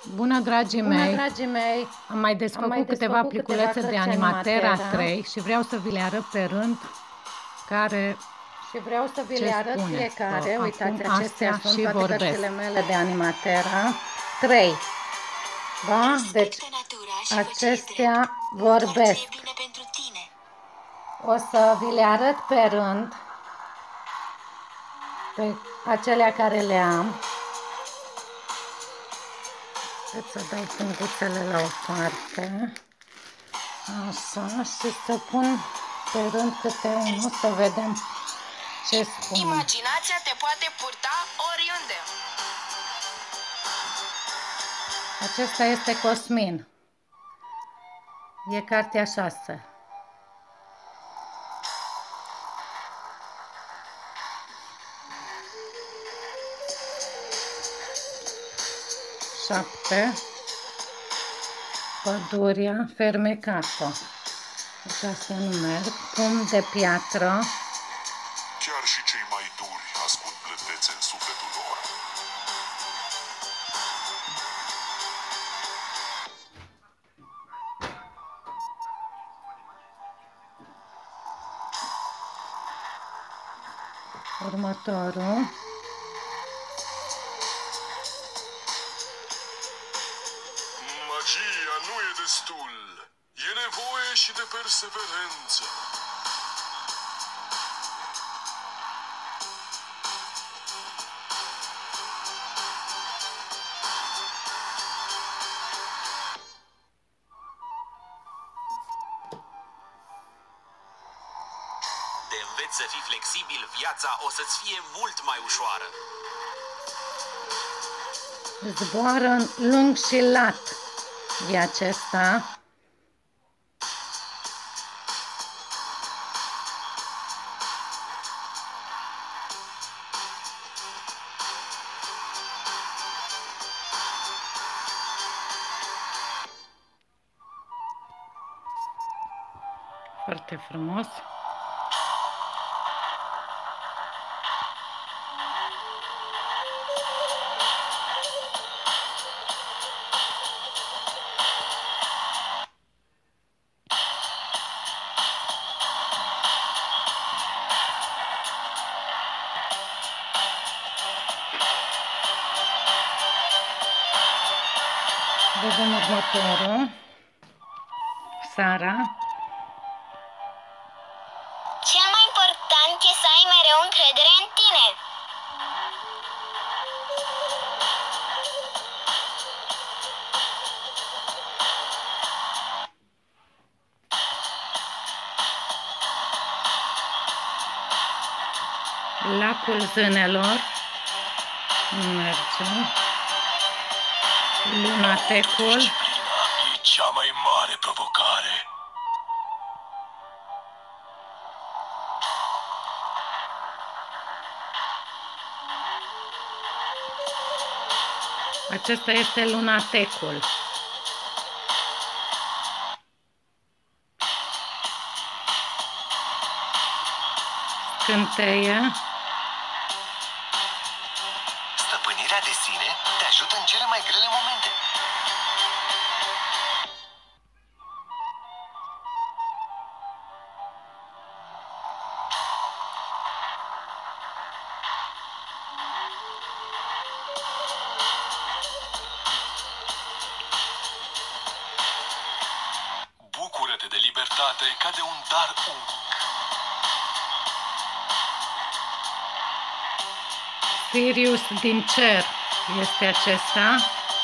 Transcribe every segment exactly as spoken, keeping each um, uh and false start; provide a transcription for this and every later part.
Bună, dragii Bună, mei! dragii mei! Am mai desfăcut, Am mai câteva desfăcut pliculețe câteva de cărți Animatera Animatera trei și vreau să vi le arăt pe rând care și vreau să vi ce le arăt spune. fiecare. Că Uitați, acum acestea astea sunt și toate vorbesc. cărțile mele de Animatera trei. Da? Deci, acestea vorbesc. O să vi le arăt pe rând, pe acelea care le am. Trebuie să dau punguțele la o parte. Așa, și să pun pe rând câte unul, să vedem ce spune. Imaginația te poate purta oriunde. Acesta este Cosmin. E cartea șase. șapte. Pădurea fermecată. Deci astea nu merg. Pumn de piatră. Chiar și cei mai duri ascund blândețe în sufletul lor. Următorul. Magia nu e destul. E nevoie și de perseverență. De înveți să fii flexibil, viața o să-ți fie mult mai ușoară. Zboară lung și lat. E acesta. Foarte frumos. Vedem următorul. Sara. Cel mai important e să ai mereu încredere în tine. Lacul zânelor. Nu merge. Lunatecul. E cea mai mare provocare. Acesta este lunatecul. Scânteie. Stăpânirea de sine te ajută în cele mai grele momente. Bucură-te de libertate ca de un dar unic. Sirius din cer este acesta.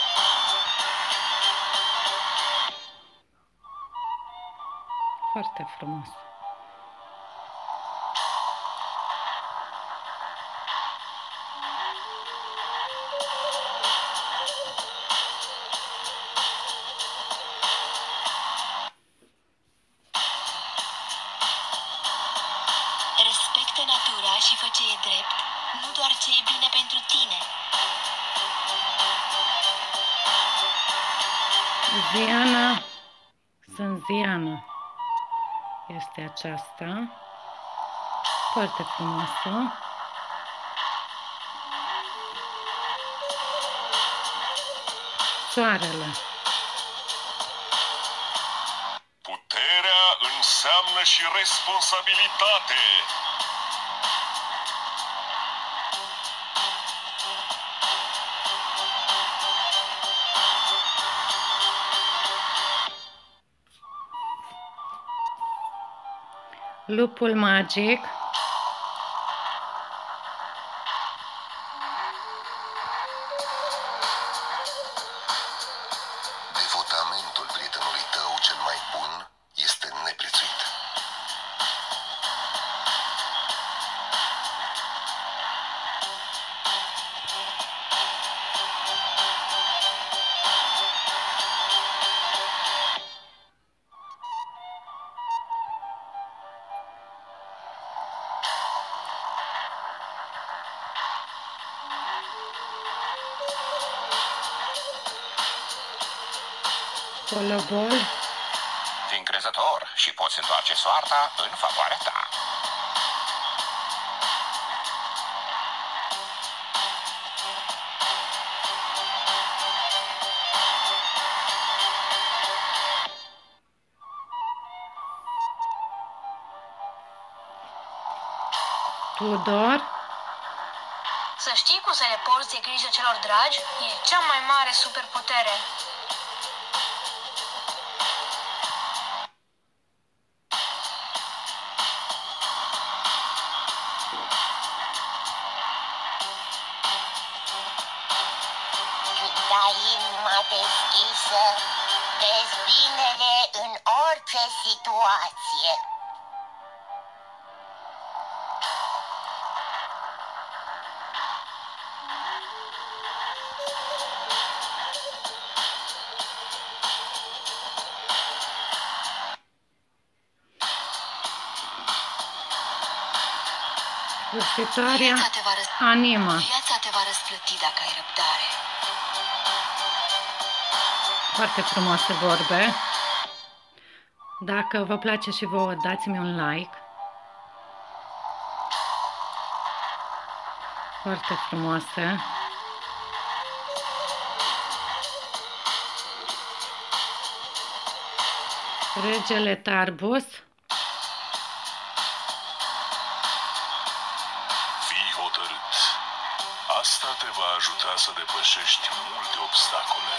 Foarte frumos. Respectă natura și fă ce e drept, nu doar ce e bine pentru tine. Ziana Zânziană este aceasta. Foarte frumoasă. soarele. Puterea înseamnă și responsabilitate. Lupul magic. Devotamentul prietenului tău cel mai bun este neprețuit. Colobol. Fii încrezător și poți întoarce soarta în favoarea ta. Tudor. Să știi cum să le porți de grijă celor dragi e cea mai mare superputere. Când ai inima deschisă, vezi binele în orice situație. Sfârșitoarea Viața te va răs- anima. Viața te va răsplăti dacă ai răbdare. Foarte frumoase vorbe. Dacă vă place și vouă, dați-mi un like. Foarte frumoase. Regele Tarbus. Fii hotărât. Asta te va ajuta să depășești multe obstacole.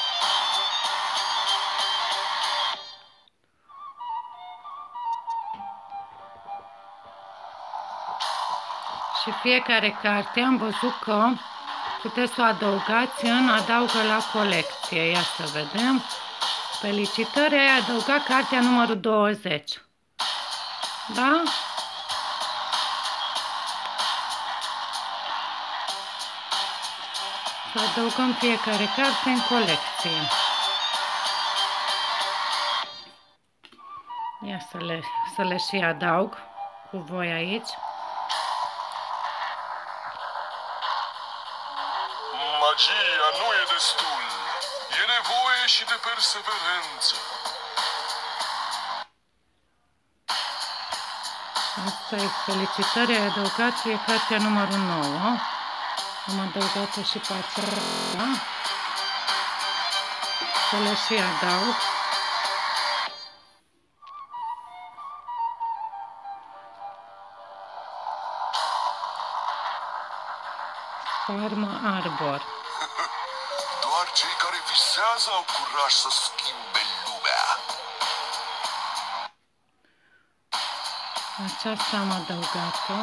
Și fiecare carte am văzut că puteți să o adăugați în adaugă la colecție. Ia să vedem. Felicitări, ai adăugat cartea numărul douăzeci. Da? Să adăugăm fiecare carte în colecție. Ia să le, să le și adaug cu voi aici. Magia nu e destul. E nevoie și de perseverență. Asta e, felicitări, ai adăugat, e cartea numărul nouă. Am adăugat-o și pe aceea. Să le și adaug. Farma Arbor. Doar cei care visează au curaj să schimbe lumea. Aceasta am adăugat-o.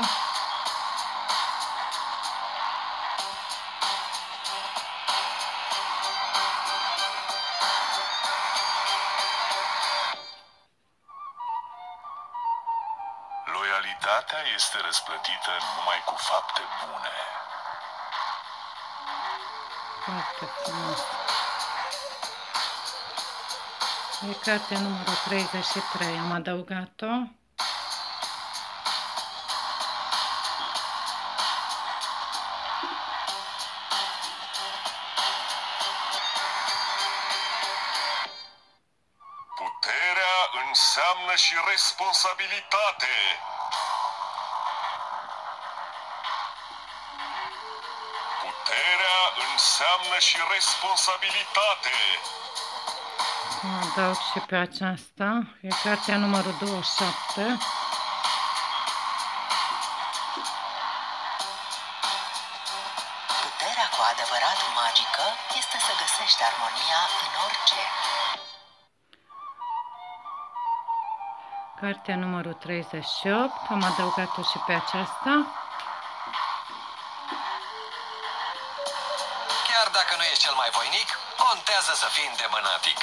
Loialitatea este răsplătită numai cu fapte bune. Foarte frumos. E cartea numărul treizeci și trei. Am adăugat-o. Puterea înseamnă și responsabilitate. Puterea înseamnă și responsabilitate. Adaug și pe aceasta. E cartea numărul douăzeci și șapte. Puterea cu adevărat magică este să găsești armonia în orice. Cartea numărul treizeci și opt. Am adăugat-o și pe aceasta. Chiar dacă nu ești cel mai voinic, contează să fii îndemânatic.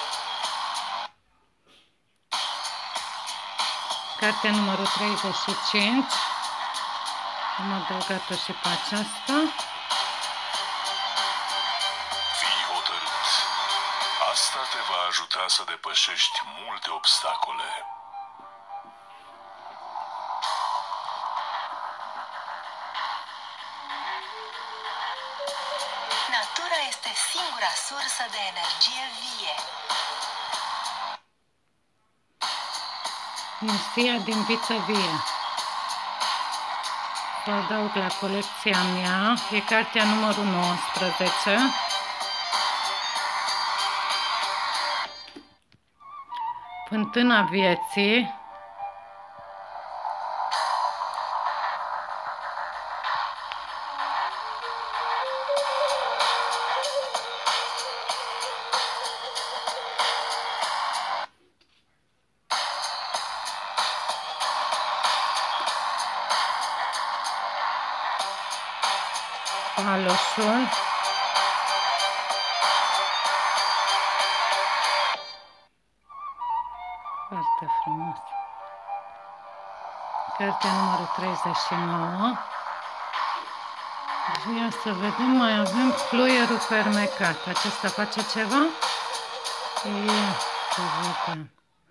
Cartea numărul treizeci și cinci. Am adăugat-o și pe aceasta. Fii hotărât. Asta te va ajuta să depășești multe obstacole. Natura este singura sursă de energie vie. Musia din viță vie. O adaug la colecția mea. E cartea numărul nouăsprezece. Fântâna vieții. Paloșul. Foarte frumos. Cartea numărul treizeci și nouă. Ia să vedem, mai avem fluierul fermecat. Acesta face ceva? Ia să vedem.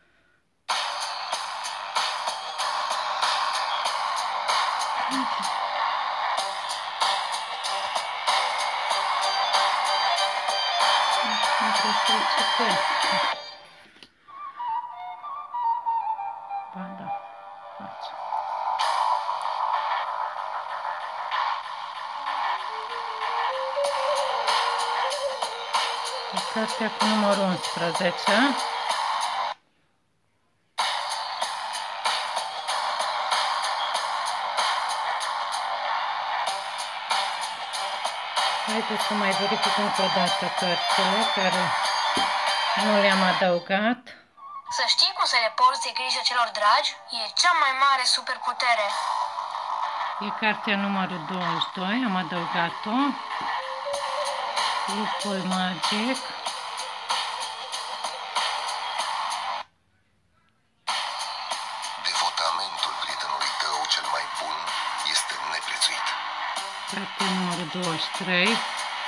Ba da, face. E cartea cu numărul unsprezece. Haideți să mai verific încă o dată cărțile care nu le-am adăugat. Să știi cum să le porți grijă celor dragi e cea mai mare superputere. E cartea numărul douăzeci și doi, am adăugat-o. Lupul magic. Devotamentul prietenului tău cel mai bun este neprețuit. Cartea numărul douăzeci și trei.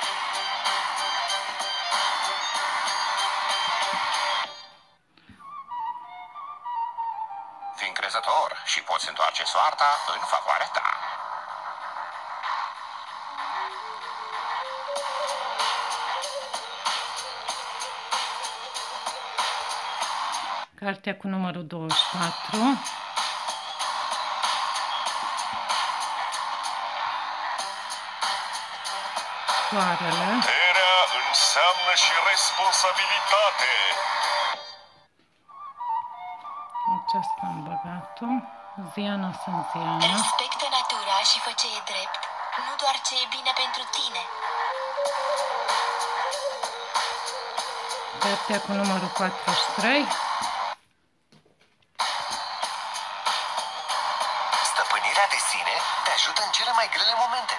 Fii încrezător și poți întoarce soarta în favoarea ta. Cartea cu numărul douăzeci și patru. Soarele. Puterea înseamnă și responsabilitate. Aceasta am băgat-o. Ziana sunt Ziana. Respectă natura și fă ce e drept, nu doar ce e bine pentru tine. Cartea cu numărul patruzeci și trei. Stăpânirea de sine te ajută în cele mai grele momente.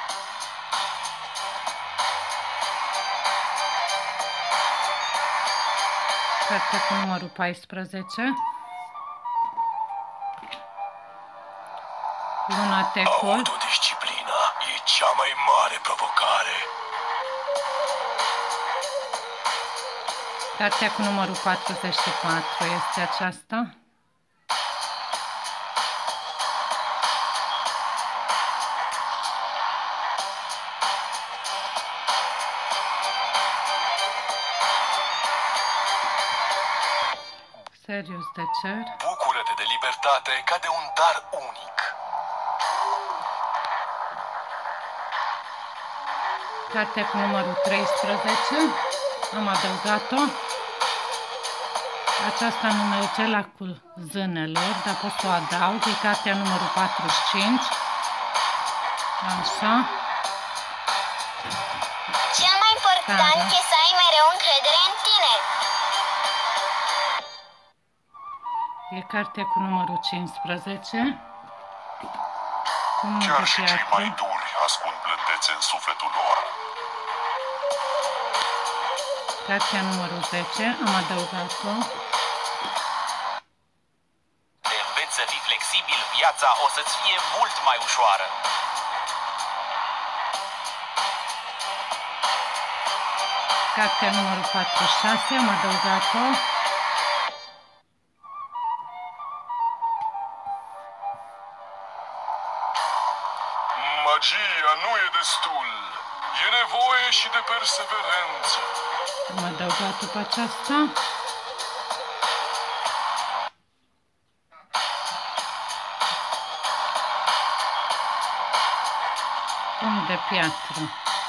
Cartea cu numărul paisprezece. Lunatecul. Autodisciplina e cea mai mare provocare. Cartea cu numărul patruzeci și patru este aceasta. Serios de cer. Bucură-te de libertate ca de un dar unic. Cartea cu numărul treisprezece, am adăugat-o. Aceasta nu merge la cu zânelor, dar pot să o adaug. E cartea numărul patruzeci și cinci. Așa. Cel mai important Care? e să ai mereu încredere în tine. E cartea cu numărul cincisprezece. Cu numărul Chiar și cei teatru. mai duri ascund blândețe în sufletul lor. Cartea numărul zece, am adăugat-o. Te înveți să fii flexibil, viața o să-ți fie mult mai ușoară. Cartea numărul patruzeci și șase, am adăugat-o. Magia nu e destul. E nevoie și de perseverență. Am adăugat-o pe aceasta. Pumn de piatră.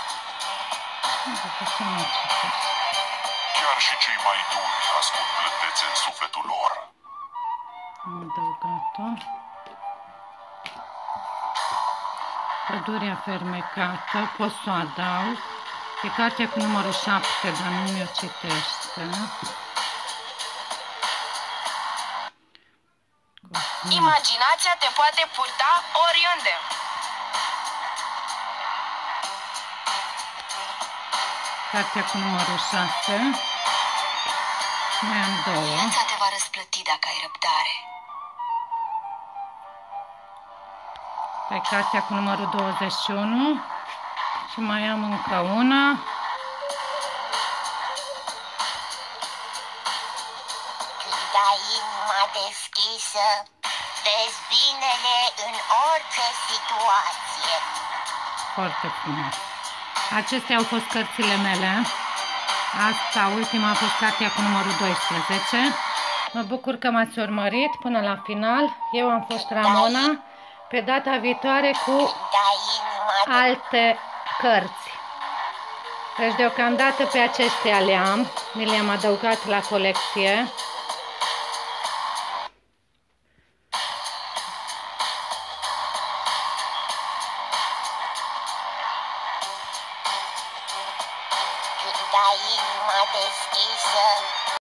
Chiar și cei mai duri ascund blândețe în sufletul lor. Am adăugat-o. Pădurea fermecată, pot să o adaug. E cartea cu numărul șapte, dar nu mi-o citește. Imaginația te poate purta oriunde. Cartea cu numărul șase. Mai am două. Viața te va răsplăti dacă ai răbdare. Pe cartea cu numărul douăzeci și unu. Și mai am încă una. Când ai inima deschisă, vezi binele în orice situație. Foarte frumos. Acestea au fost cărțile mele. Asta, ultima, a fost cartea cu numărul doisprezece. Mă bucur că m-ați urmărit până la final. Eu am fost Ramona. Pe data viitoare cu alte cărți. Deci deocamdată pe acestea le-am. Mi le-am adăugat la colecție. Când ai inima deschisă,